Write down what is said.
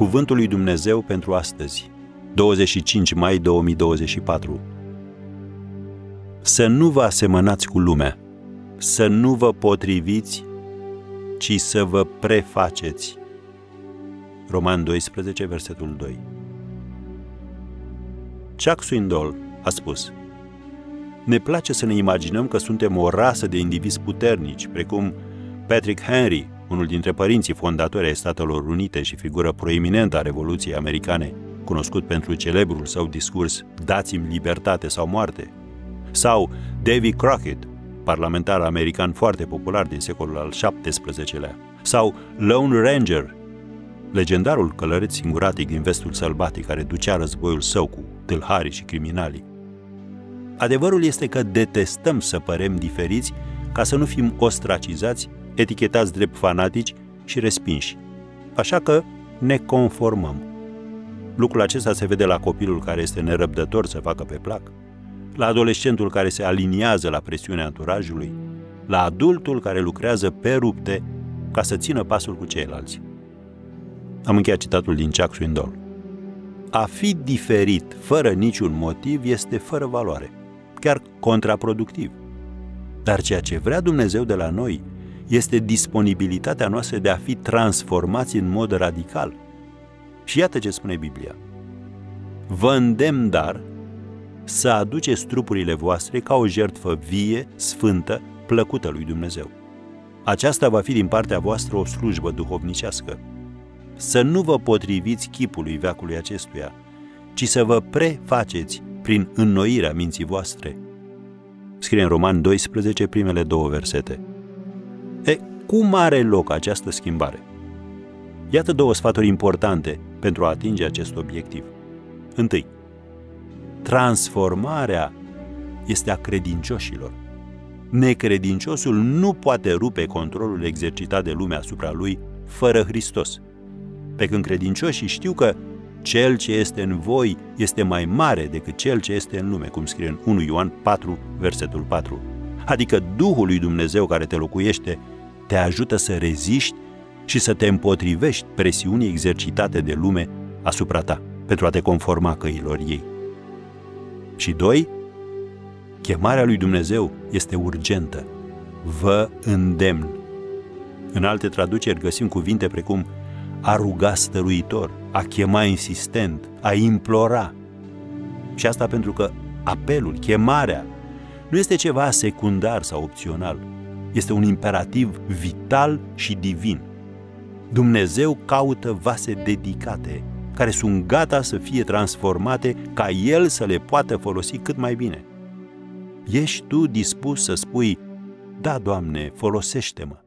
Cuvântul lui Dumnezeu pentru astăzi, 25 mai 2024. Să nu vă asemănați cu lumea, să nu vă potriviți, ci să vă prefaceți. Roman 12, versetul 2. Chuck Swindoll a spus: ne place să ne imaginăm că suntem o rasă de indivizi puternici, precum Patrick Henry, unul dintre părinții fondatori ai Statelor Unite și figură proeminentă a Revoluției Americane, cunoscut pentru celebrul său discurs "Dați-mi libertate sau moarte", sau Davy Crockett, parlamentar american foarte popular din secolul al XVII-lea, sau Lone Ranger, legendarul călăreț singuratic din vestul sălbatic care ducea războiul său cu tâlharii și criminalii. Adevărul este că detestăm să părem diferiți ca să nu fim ostracizați, etichetați drept fanatici și respinși. Așa că ne conformăm. Lucrul acesta se vede la copilul care este nerăbdător să facă pe plac, la adolescentul care se aliniază la presiunea anturajului, la adultul care lucrează pe rupte ca să țină pasul cu ceilalți. Am încheiat citatul din Chuck Swindoll. A fi diferit fără niciun motiv este fără valoare, chiar contraproductiv. Dar ceea ce vrea Dumnezeu de la noi este disponibilitatea noastră de a fi transformați în mod radical. Și iată ce spune Biblia: vă îndemn, dar, să aduceți trupurile voastre ca o jertfă vie, sfântă, plăcută lui Dumnezeu. Aceasta va fi din partea voastră o slujbă duhovnicească. Să nu vă potriviți chipului veacului acestuia, ci să vă prefaceți prin înnoirea minții voastre. Scrie în Roman 12, primele 2 versete. Cum are loc această schimbare? Iată 2 sfaturi importante pentru a atinge acest obiectiv. Întâi, transformarea este a credincioșilor. Necredinciosul nu poate rupe controlul exercitat de lumea asupra lui fără Hristos. Pe când credincioșii știu că cel ce este în voi este mai mare decât cel ce este în lume, cum scrie în 1 Ioan 4, versetul 4. Adică Duhul lui Dumnezeu care te locuiește te ajută să reziști și să te împotrivești presiunii exercitate de lume asupra ta, pentru a te conforma căilor ei. Și 2, chemarea lui Dumnezeu este urgentă. Vă îndemn. În alte traduceri găsim cuvinte precum a ruga stăruitor, a chema insistent, a implora. Și asta pentru că apelul, chemarea, nu este ceva secundar sau opțional. Este un imperativ vital și divin. Dumnezeu caută vase dedicate, care sunt gata să fie transformate ca El să le poată folosi cât mai bine. Ești tu dispus să spui: da, Doamne, folosește-mă?